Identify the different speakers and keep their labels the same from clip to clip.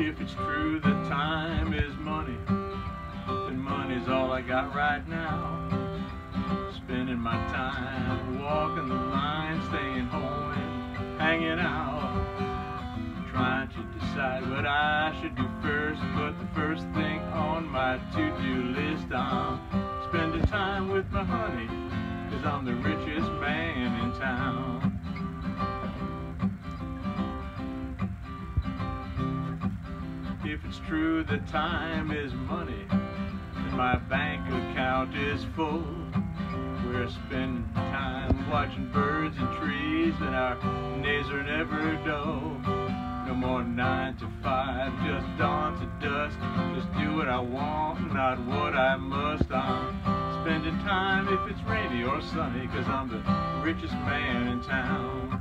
Speaker 1: If it's true that time is money, then money's all I got right now. Spending my time walking the line, staying home and hanging out. Trying to decide what I should do first, but the first thing on my to-do list, I'm spending time with my honey, 'cause I'm the richest man in town. If it's true that time is money, and my bank account is full, we're spending time watching birds and trees, and our days are never dull. No more 9 to 5, just dawn to dusk. Just do what I want, not what I must. I'm spending time if it's rainy or sunny, 'cause I'm the richest man in town.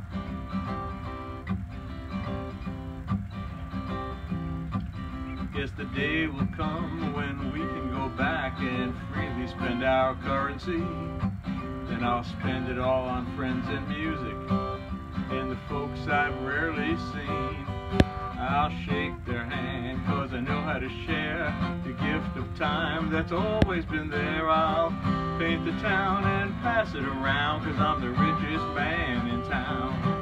Speaker 1: Guess the day will come when we can go back and freely spend our currency. Then I'll spend it all on friends and music and the folks I've rarely seen. I'll shake their hand 'cause I know how to share the gift of time that's always been there. I'll paint the town and pass it around, 'cause I'm the richest man in town.